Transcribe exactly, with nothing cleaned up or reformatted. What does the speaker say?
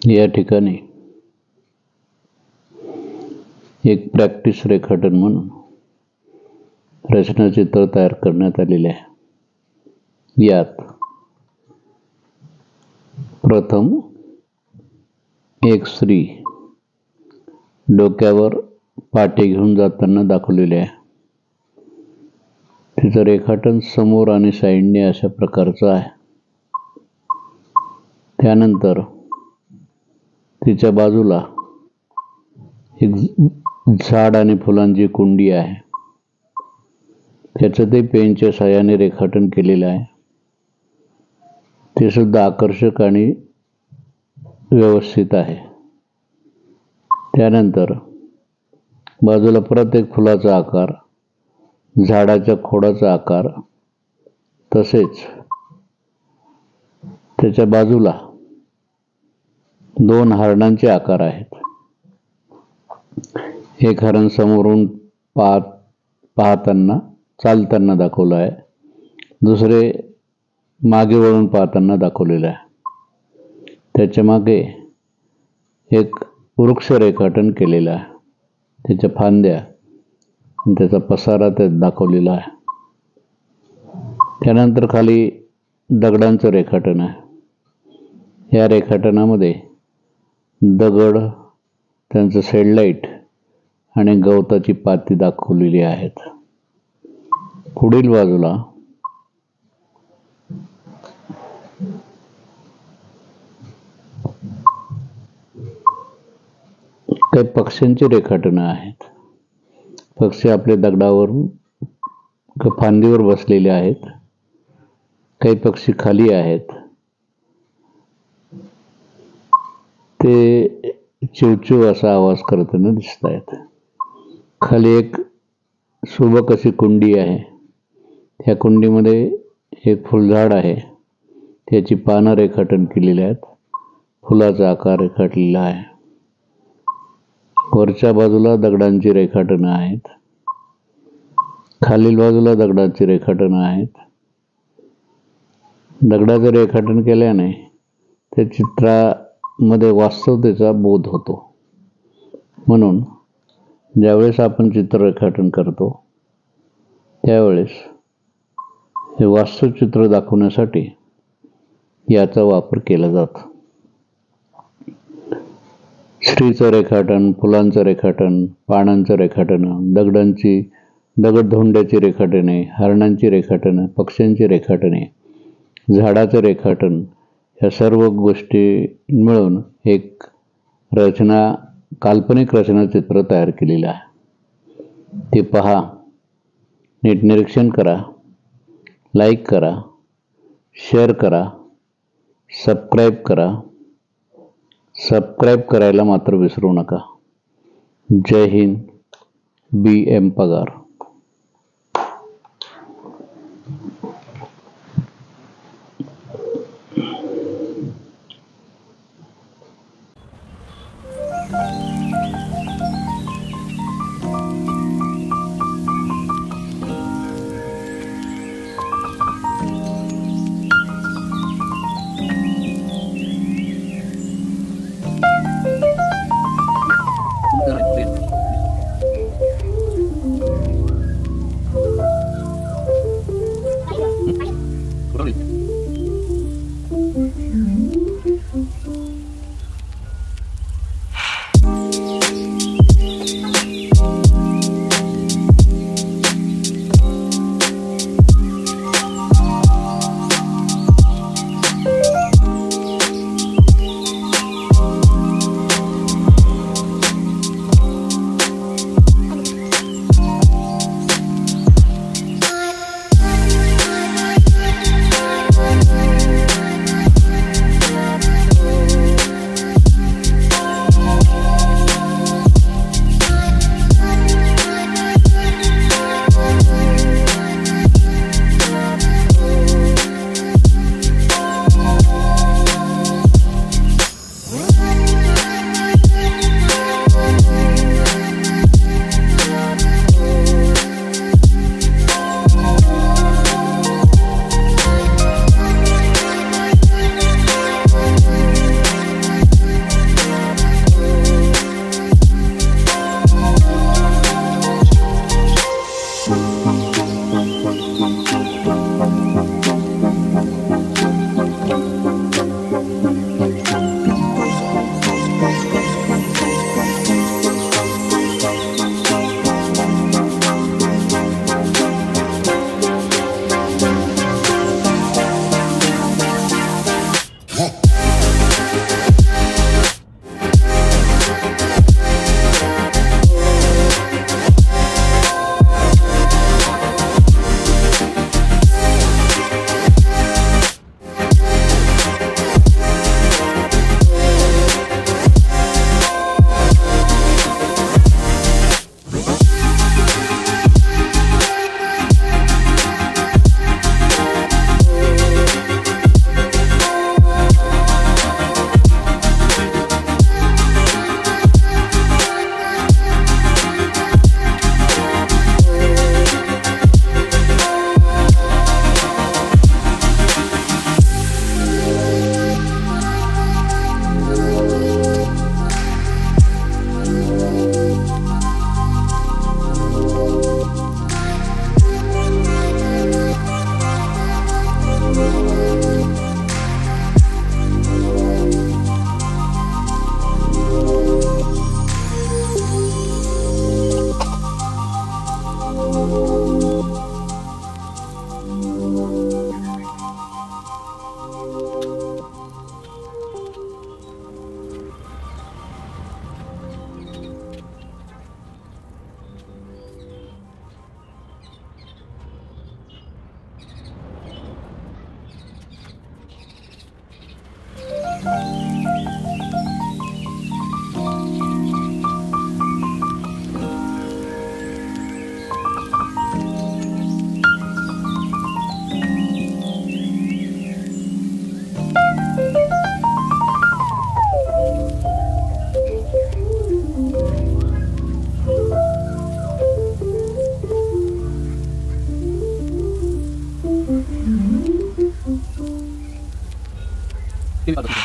या ठिकाणी एक प्रॅक्टिस रेखाटन म्हणून रचनाचित्र तयार करण्यात आलेले आहे। यात प्रथम एक स्त्री डोक्यावर पाटे घेऊन जाताना दाखवलेले आहे। तिचं रेखाटन समोर आणि साईडने अशा प्रकारचं आहे। त्यानंतर तिच्या बाजूला एक झाड आणि फुलांची कुंडी आहे, त्याचं ते पेनच्या साहाय्याने रेखाटन केलेलं आहे। ते सुद्धा आकर्षक आणि व्यवस्थित आहे। त्यानंतर बाजूला परत एक फुलाचा आकार, झाडाच्या खोडाचा आकार, तसेच त्याच्या बाजूला दोन हरणांचे आकार आहेत। एक हरण समोरून पाहत पाहताना चालताना दाखवलं आहे, दुसरे मागे वळून पाहताना दाखवलेलं आहे। त्याच्या मागे एक वृक्ष रेखाटन केलेलं आहे, त्याच्या फांद्या आणि त्याचा पसारा त्यात दाखवलेला आहे। त्यानंतर खाली दगडांचं रेखाटन आहे। या रेखाटनामध्ये दगड, त्यांचं सेडलाईट आणि गवताची पाती दाखवलेली आहेत। पुढील बाजूला काही पक्ष्यांची रेखाटनं आहेत। पक्षी आपल्या दगडावर फांदीवर बसलेले आहेत, काही पक्षी खाली आहेत, ते चिवचिव असा आवाज करताना दिसत आहेत। खाली एक सुबक अशी कुंडी आहे, त्या कुंडीमध्ये एक फुलझाड आहे, त्याची पानं रेखाटन केलेली आहेत, फुलाचा आकार रेखाटलेला आहे। वरच्या बाजूला दगडांची रेखाटनं आहेत, खालील बाजूला दगडांची रेखाटनं आहेत। दगडाचं रेखाटन केल्याने त्या चित्रामध्ये वास्तवतेचा बोध होतो, म्हणून ज्यावेळेस आपण चित्र रेखाटन करतो त्यावेळेस हे वास्तवचित्र दाखवण्यासाठी याचा वापर केला जातो। स्त्रीचं रेखाटन, फुलांचं रेखाटन, पानांचं रेखाटन, दगडांची दगडधोंड्याची रेखाटने, हरणांची रेखाटने, पक्ष्यांची रेखाटने, झाडाचं रेखाटन, या सर्व गोष्टी मिळून एक रचना काल्पनिक रचनाचित्र तयार केलेलं आहे। ते पहा, नीट निरीक्षण करा, लाईक करा, शेअर करा, सबस्क्राईब करा। सबस्क्राईब करायला मात्र विसरू नका। जय हिंद। बी एम पगार। Correct. टीव्ही पाहतो.